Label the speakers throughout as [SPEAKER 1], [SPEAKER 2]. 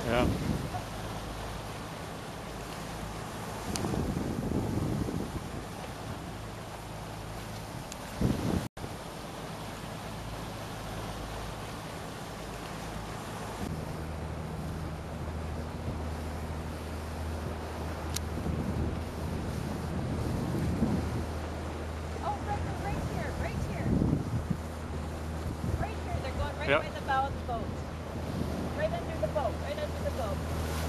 [SPEAKER 1] Yeah.
[SPEAKER 2] Right by the bow of the boat. Right under the boat. Right under the boat.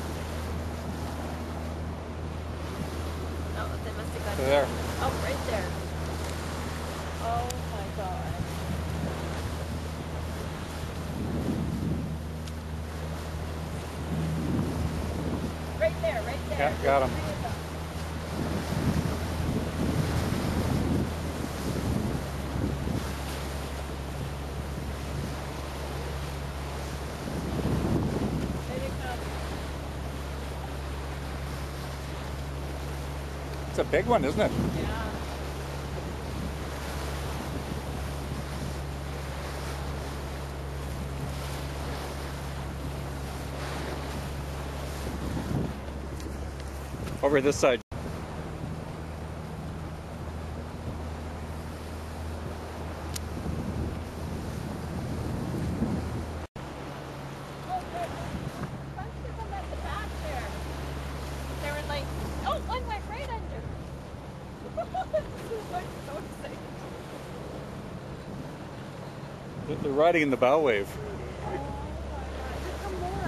[SPEAKER 2] Oh, they must have got
[SPEAKER 1] there.
[SPEAKER 2] Oh, right there. Oh my God. Right there, right there.
[SPEAKER 1] Yeah, got him. It's a big one, isn't it?
[SPEAKER 2] Yeah.
[SPEAKER 1] Over this side.
[SPEAKER 2] One went right under. This is like so exciting.
[SPEAKER 1] They're riding in the bow wave.
[SPEAKER 2] Oh my God, look for more.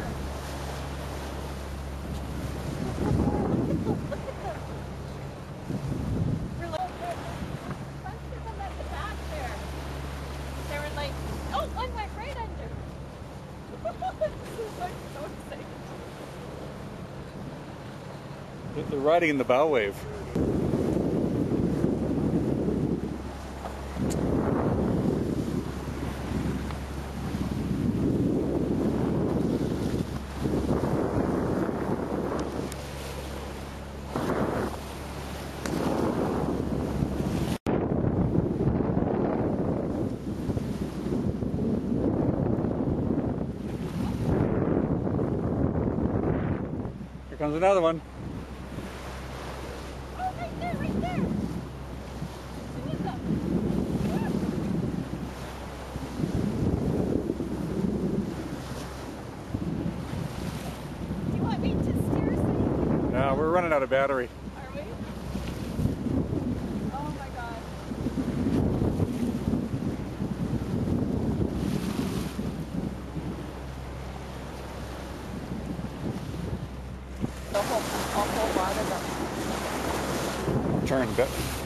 [SPEAKER 2] Look at them. We're like, bunch of them at the back there. They were like, oh, one went right under. This is like so exciting.
[SPEAKER 1] They're riding in the bow wave. Here comes another one.
[SPEAKER 2] Right there, right there. Look at them. Do you want me to steer so you can...
[SPEAKER 1] No, we're running out of battery.
[SPEAKER 2] Are we? Oh my God. A whole lot of them.
[SPEAKER 1] Turn a bit.